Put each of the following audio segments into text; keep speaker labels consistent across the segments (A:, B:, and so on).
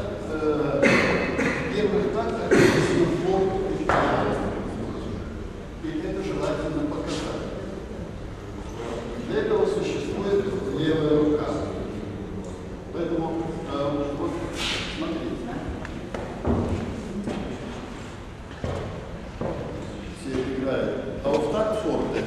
A: в первых тактах написано форте и пиано. И это желательно показать. Для этого существует левая рука. Поэтому вот смотрите. Все играют. А вот так форте.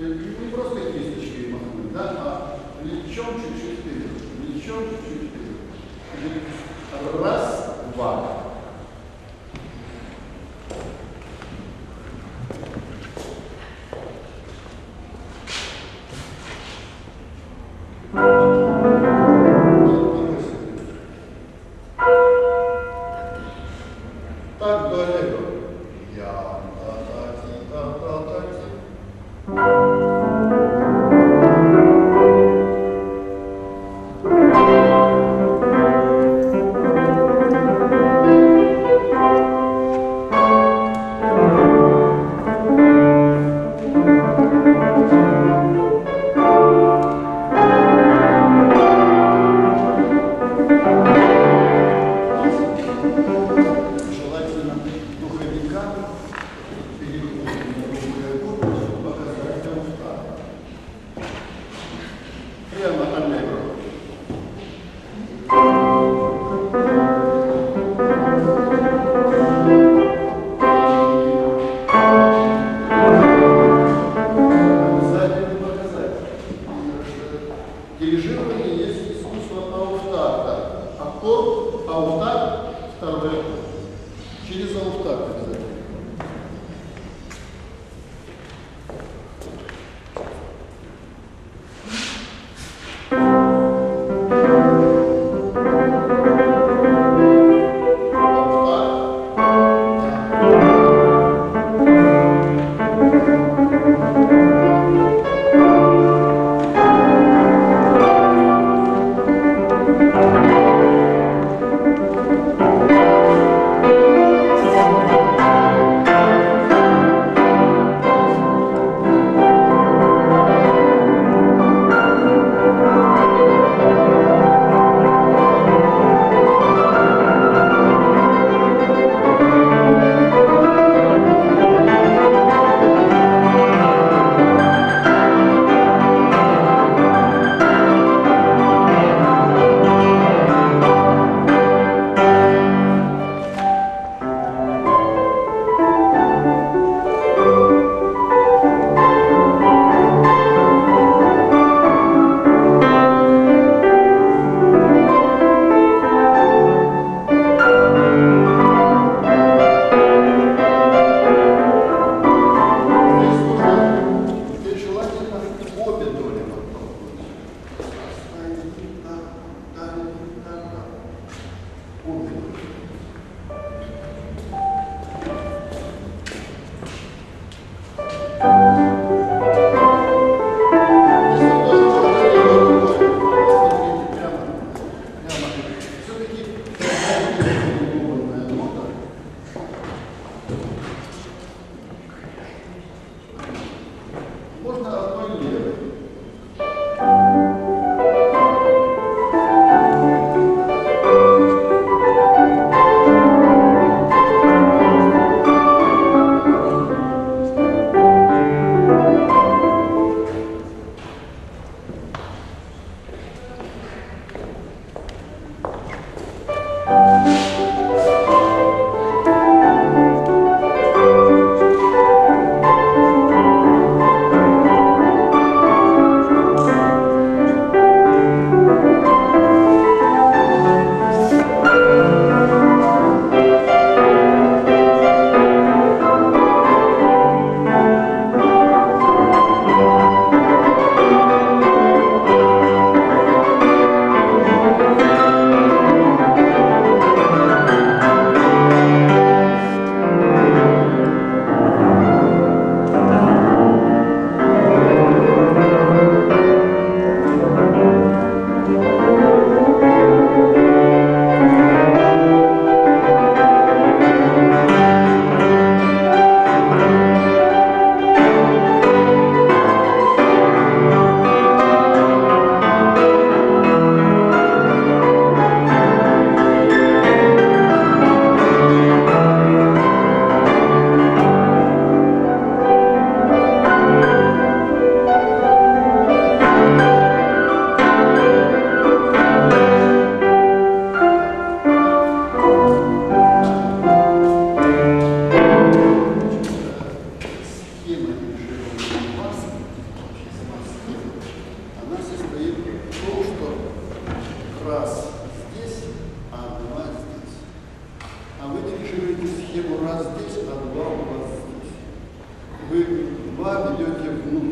A: Не просто кисточкой махнуть, да, а плечом чуть-чуть вперед, плечом чуть-чуть вперед. Раз, два. Так далеко. Я, желательно духовика переходим на другой корпус, чтобы показать устав. Прямо аллегро. Обязательно показать. Дирижирование есть искусство ауфтакта. Аккорд, ауфтакт, второй аккорд. Через ауфтакт обязательно. Ауфтакт.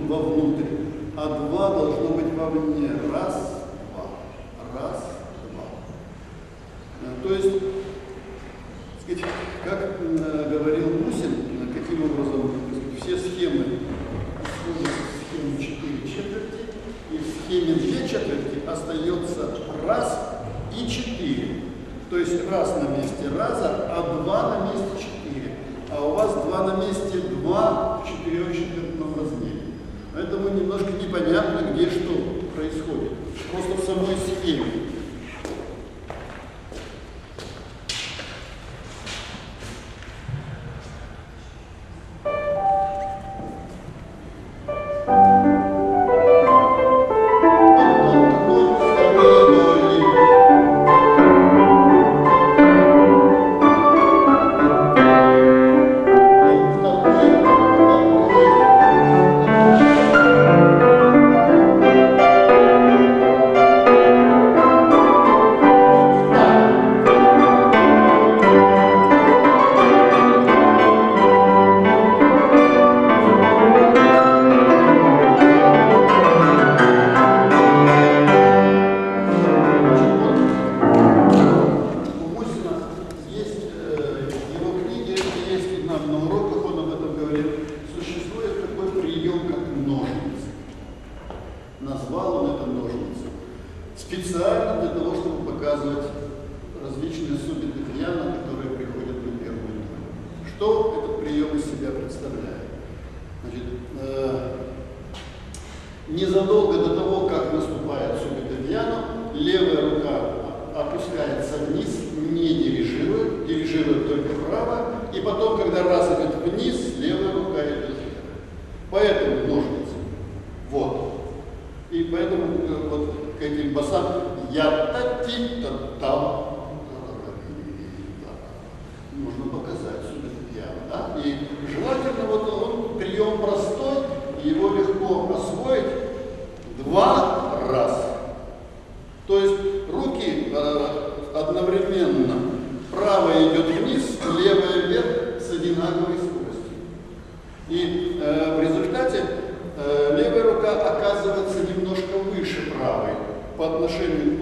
A: вовнутрь, а 2 должно быть вовне. Раз, два. Раз, два. То есть, сказать, как говорил Мусин, каким образом все схемы исходят из схемы 4 четверти, и в схеме 2 четверти остается раз и 4. То есть раз на месте раза, а 2 на месте 4. А у вас 2 на месте 2 в 4-четвертном размере. Поэтому немножко непонятно, где что происходит. Просто в самой схеме. Назвал он это ножницы. Специально для того, чтобы показывать различные субъекты Вьяна, которые приходят на первую долю. Что этот прием из себя представляет? Значит, незадолго до того, как наступает субъект Вьяна, левая рука опускается вниз, не дирижирует, дирижирует только вправо, и потом, когда раз идет вниз, левая рука идет вверх. Поэтому ножницы. Вот. И поэтому вот к этим басам я-та-ти-та-там нужно показать субъект, да? И желательно вот он прием простой, его легко освоить 2 раза. То есть руки одновременно, правая идет вниз, левая вверх с одинаковой скоростью. И в результате левая рука оказывается немножко выше правой по отношению